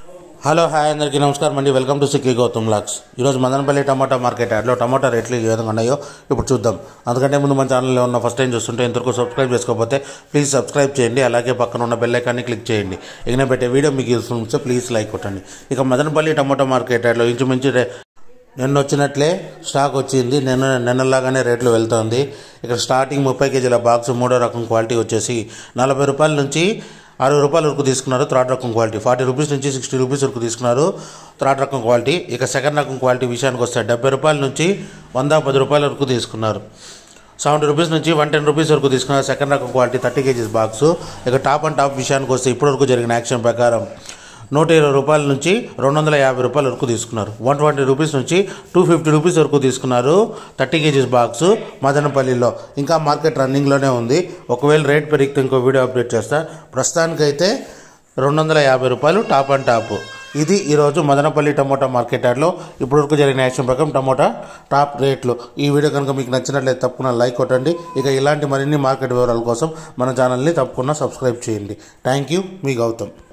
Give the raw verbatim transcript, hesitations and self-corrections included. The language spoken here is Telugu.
హలో హాయ్ అందరికీ నమస్కారం అండి. Welcome to Sikki Gautam vlogs. ఈరోజు మదనపల్లి టమాటా మార్కెట్ యాడ్లో టమాటా రేట్లు ఏ విధంగా ఉన్నాయో ఇప్పుడు చూద్దాం. అందుకంటే ముందు మన ఛానల్లో ఉన్న ఫస్ట్ టైం చూస్తుంటే ఇంతవరకు సబ్స్క్రైబ్ చేసుకోకపోతే ప్లీజ్ సబ్స్క్రైబ్ చేయండి. అలాగే పక్కన ఉన్న బెల్ ఐకాన్ని క్లిక్ చేయండి. ఇక నేను పెట్టే వీడియో మీకు యూస్ఫుల్ ఉంటే ప్లీజ్ లైక్ కొట్టండి. ఇక మదనపల్లి టమాటా మార్కెట్ యాడ్లో ఇంచుమించు నిన్న వచ్చినట్లే స్టాక్ వచ్చింది. నిన్న నిన్నలాగానే రేట్లు వెళ్తుంది. ఇక్కడ స్టార్టింగ్ ముప్పై కేజీల బాక్స్ మూడో రకం క్వాలిటీ వచ్చేసి నలభై రూపాయల నుంచి అరవై రూపాయల వరకు తీసుకున్నారు. థర్డ్ రకం క్వాలిటీ ఫార్టీ రూపీస్ నుంచి సిక్స్టీ రూపీస్ వరకు తీసుకున్నారు థర్డ్ రకం క్వాలిటీ. ఇక సెకండ్ రకం క్వాలిటీ విషయానికి వస్తే డెబ్బై రూపాయల నుంచి వంద పది రూపాయల వరకు తీసుకున్నారు. సెవెంటీ రూపీస్ నుంచి వన్ టెన్ రూపీస్ వరకు తీసుకున్నారు సెకండ్ రకం క్వాలిటీ థర్టీ కేజీస్ బాక్స్. ఇక టాప్ అండ్ టాప్ విషయానికి వస్తే ఇప్పటివరకు జరిగిన యాక్షన్ ప్రకారం నూట ఇరవై రూపాయల నుంచి రెండు వందల యాభై రూపాయల వరకు తీసుకున్నారు. వన్ ట్వంటీ రూపీస్ నుంచి టూ ఫిఫ్టీ రూపీస్ వరకు తీసుకున్నారు థర్టీ కేజీస్ బాక్స్ మదనపల్లిలో. ఇంకా మార్కెట్ రన్నింగ్లోనే ఉంది. ఒకవేళ రేట్ పెరిగితే ఇంకో వీడియో అప్డేట్ చేస్తా. ప్రస్తుతానికైతే రెండు వందల యాభై రూపాయలు టాప్ అండ్ టాప్. ఇది ఈరోజు మదనపల్లి టమోటా మార్కెట్ యార్డ్లో ఇప్పటివరకు జరిగిన యాక్షన్ ప్రకారం టమోటా టాప్ రేట్లు. ఈ వీడియో కనుక మీకు నచ్చినట్లయితే తప్పకుండా లైక్ కొట్టండి. ఇక ఇలాంటి మరిన్ని మార్కెట్ వివరాల కోసం మన ఛానల్ని తప్పకుండా సబ్స్క్రైబ్ చేయండి. థ్యాంక్ యూ, మీ గౌతమ్.